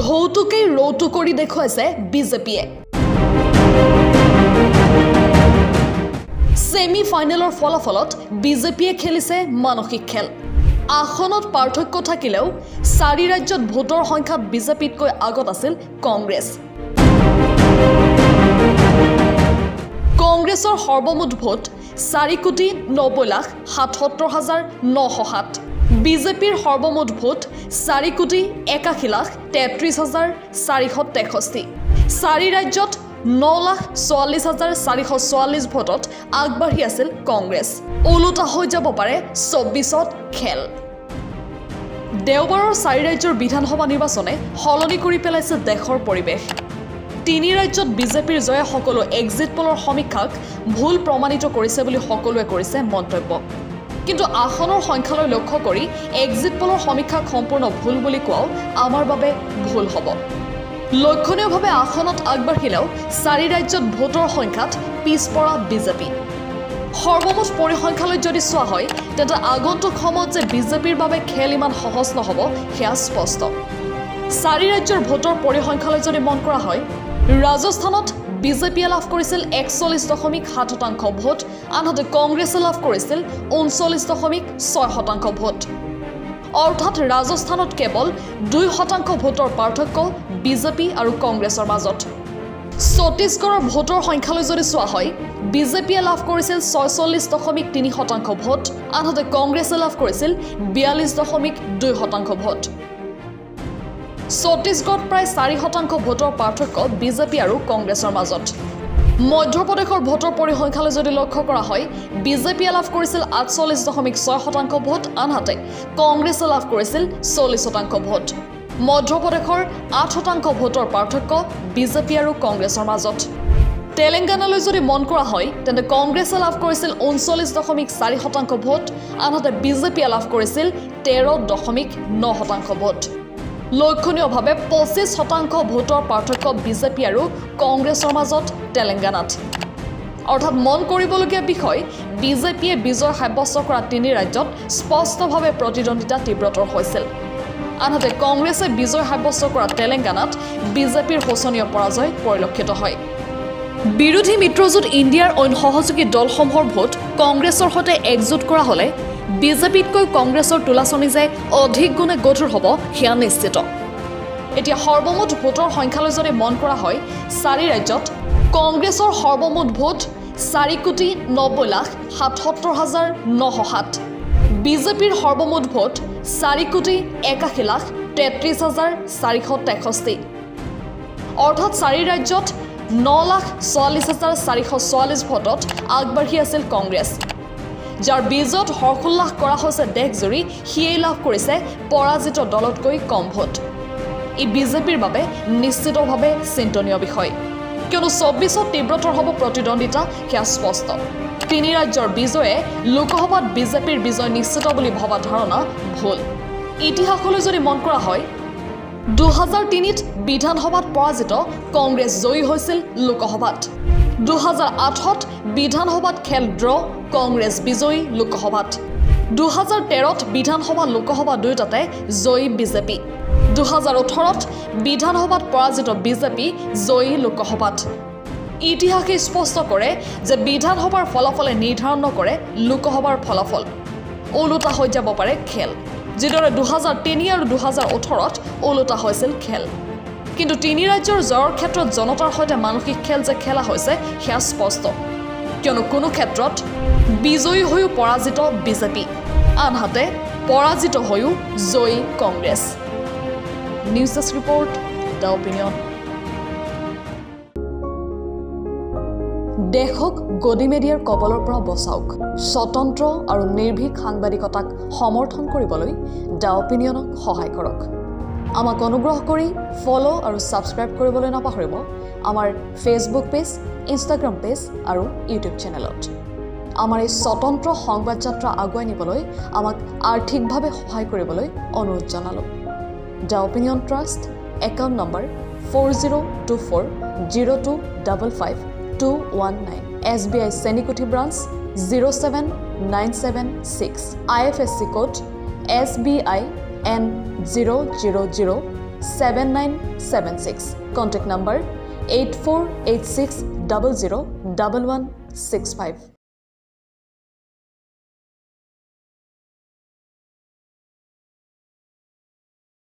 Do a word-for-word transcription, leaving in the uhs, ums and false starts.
ঢৌটোকেই ৰৌটো কৰি দেখুৱাইছে বিজেপিয়ে সেমি ফাইনেলৰ ফলাফলত বিজেপিয়ে খেলিছে মানসিক খেল আসনত পাৰ্থক্য থাকিলেও চাৰি ৰাজ্যত ভোটৰ সংখ্যাত বিজেপিতকৈ আগত আছিল কংগ্ৰেছ কংগ্ৰেছৰ সৰ্বমুঠ ভোট চাৰি কোটি নব্বৈ লাখ সাতসত্তৰ হাজাৰ নশ সাত বিজেপিৰ সৰ্বমুঠ ভোট চাৰি কোটি একাশী লাখ তেত্ৰিশ হাজাৰ চাৰিশ তেষষ্ঠি চাৰি ৰাজ্যত ন লাখ চৌৱাল্লিছ হাজাৰ চাৰিশ চৌৱাল্লিছ ভোটত আগবাঢ়ি আছিল কংগ্ৰেছ ওলোটা হৈ যাব পাৰে চৌব্বিছত খেল দেওবাৰৰ চাৰি ৰাজ্যৰ বিধানসভা নিৰ্বাচনে সলনি কৰি পেলাইছে দেশৰ পৰিৱেশ তিনি ৰাজ্যত বিজেপিৰ জয় সকলো এক্সিট পোলৰ সমীক্ষাক ভুল প্ৰমাণিত কৰিছে বুলি সকলোৱে কৰিছে মন্তব্য কিন্তু আসনৰ সংখ্যালৈ লক্ষ্য কৰি এক্সিট পোলৰ সমীক্ষাক সম্পূৰ্ণ ভুল বুলি কোৱাও আমাৰ বাবে ভুল হ'ব লক্ষণীয়ভাৱে আসনত আগবাঢ়িলেও চাৰি ৰাজ্যত ভোটৰ সংখ্যাত পিছপৰা বিজেপি সৰ্বমুঠ পৰিসংখ্যালৈ যদি চোৱা হয় তেন্তে আগন্তুক সময়ত যে বিজেপিৰ বাবে খেল ইমান সহজ নহ'ব সেয়া স্পষ্ট চাৰি ৰাজ্যৰ ভোটৰ পৰিসংখ্যালৈ যদি মন কৰা হয় ৰাজস্থানত বিজেপিয়ে লাভ কৰিছিল একচল্লিছ দশমিক সাত শতাংশ ভোট আনহাতে কংগ্ৰেছে লাভ কৰিছিল ঊনচল্লিছ দশমিক ছয় শতাংশ ভোট অৰ্থাৎ ৰাজস্থানত কেৱল দুই শতাংশ ভোটৰ পাৰ্থক্য বিজেপি আৰু কংগ্ৰেছৰ মাজত ছত্তীশগড়ৰ ভোটৰ সংখ্যালৈ যদি চোৱা হয় বিজেপিয়ে লাভ কৰিছিল ছয়চল্লিছ দশমিক তিনি শতাংশ ভোট আনহাতে কংগ্ৰেছে লাভ কৰিছিল বিয়াল্লিছ দশমিক দুই শতাংশ ভোট ছত্তীশগড়ত প্ৰায় চাৰি শতাংশ ভোটৰ পাৰ্থক্য বিজেপি আৰু কংগ্ৰেছৰ মাজত মধ্যপ্ৰদেশৰ ভোটৰ পৰিসংখ্যালৈ যদি লক্ষ্য কৰা হয় বিজেপিয়ে লাভ কৰিছিল আঠচল্লিছ দশমিক ছয় শতাংশ ভোট আনহাতে কংগ্ৰেছে লাভ কৰিছিল চল্লিছ শতাংশ ভোট মধ্যপ্ৰদেশৰ আঠ শতাংশ ভোটৰ পাৰ্থক্য বিজেপি আৰু কংগ্ৰেছৰ মাজত তেলেংগানালৈ যদি মন কৰা হয় তেন্তে কংগ্ৰেছে লাভ কৰিছিল ঊনচল্লিছ দশমিক চাৰি শতাংশ ভোট আনহাতে বিজেপিয়ে লাভ কৰিছিল তেৰ দশমিক ন শতাংশ ভোট লক্ষণীয়ভাৱে পঁচিছ শতাংশ ভোটৰ পাৰ্থক্য বিজেপি আৰু কংগ্ৰেছৰ মাজত তেলেংগানাত অৰ্থাৎ মন কৰিবলগীয়া বিষয় বিজেপিয়ে বিজয় সাব্যস্ত কৰা তিনি ৰাজ্যত স্পষ্টভাৱে প্ৰতিদ্বন্দ্বিতা তীব্ৰতৰ হৈছিল আনহাতে কংগ্ৰেছে বিজয় সাব্যস্ত কৰা তেলেংগানাত বিজেপিৰ শোচনীয় পৰাজয় পৰিলক্ষিত হয় বিৰোধী মিত্ৰজোঁট ইণ্ডিয়াৰ অইন সহযোগী দলসমূহৰ ভোট কংগ্ৰেছৰ সৈতে একজোট কৰা হ'লে বিজেপিতকৈ কংগ্ৰেছৰ তোলাচনি যে অধিক গুণে গধুৰ হ'ব সেয়া নিশ্চিত এতিয়া সৰ্বমুঠ ভোটৰ সংখ্যালৈ যদি মন কৰা হয় চাৰি ৰাজ্যত কংগ্ৰেছৰ সৰ্বমুঠ ভোট চাৰি কোটি নব্বৈ লাখ সাতসত্তৰ হাজাৰ নশ সাত বিজেপিৰ সৰ্বমুঠ ভোট চাৰি কোটি একাশী লাখ তেত্ৰিছ হাজাৰ চাৰিশ তেষষ্ঠি অৰ্থাৎ চাৰি ৰাজ্যত ন লাখ চৌৱাল্লিছ হাজাৰ চাৰিশ চৌৱাল্লিছ ভোটত আগবাঢ়ি আছিল কংগ্ৰেছ যাৰ বিজয়ত হৰ্ষোল্লাস কৰা হৈছে দেশজুৰি সিয়েই লাভ কৰিছে পৰাজিত দলতকৈ কম ভোট ই বিজেপিৰ বাবে নিশ্চিতভাৱে চিন্তনীয় বিষয় কিয়নো চৌব্বিছত তীব্ৰতৰ হ'ব প্ৰতিদ্বন্দ্বিতা সেয়া স্পষ্ট তিনি ৰাজ্যৰ বিজয়ে লোকসভাত বিজেপিৰ বিজয় নিশ্চিত বুলি ভবা ধাৰণা ভুল ইতিহাসলৈ যদি মন কৰা হয় দুহাজাৰ তিনিত বিধানসভাত পৰাজিত কংগ্ৰেছ জয়ী হৈছিল লোকসভাত দুহাজাৰ আঠত বিধানসভাত খেল ড্ৰ কংগ্ৰেছ বিজয়ী লোকসভাত দুহাজাৰ তেৰত বিধানসভা লোকসভা দুয়োটাতে জয়ী বিজেপি দুহাজাৰ ওঠৰত বিধানসভাত পৰাজিত বিজেপি জয়ী লোকসভাত ইতিহাসে স্পষ্ট কৰে যে বিধানসভাৰ ফলাফলে নিৰ্ধাৰণ নকৰে লোকসভাৰ ফলাফল ওলোটা হৈ যাব পাৰে খেল যিদৰে দুহাজাৰ তিনি আৰু দুহাজাৰ ওঠৰত ওলোটা হৈছিল খেল কিন্তু তিনি ৰাজ্যৰ জয়ৰ ক্ষেত্ৰত জনতাৰ সৈতে মানসিক খেল যে খেলা হৈছে সেয়া স্পষ্ট কিয়নো কোনো ক্ষেত্ৰত বিজয়ী হৈও পৰাজিত বিজেপি আনহাতে পৰাজিত হৈও জয়ী Congress news desk report the opinion দেশক গদি মিডিয়াৰ কবলৰ পৰা বচাওক স্বতন্ত্ৰ আৰু নিৰ্ভীক সাংবাদিকতাক সমৰ্থন কৰিবলৈ দ্য অপিনিয়নক সহায় কৰক আমাক অনুগ্ৰহ কৰি ফলো আৰু সাবস্ক্ৰাইব কৰিবলৈ নাপাহৰিব আমাৰ ফেচবুক পেজ ইনষ্টাগ্ৰাম পেজ আৰু ইউটিউব চেনেলত আমাৰ এই স্বতন্ত্ৰ সংবাদ যাত্ৰা আগুৱাই নিবলৈ আমাক আৰ্থিকভাৱে সহায় কৰিবলৈ অনুৰোধ জনালো the opinion trust account number four zero' two four zero' two double five two one nine S B I Chenikuthi branch zero' seven nine seven six I F S C code S B I N zero' zero' zero' seven nine seven six contact number eight four eight six double zero' double one six five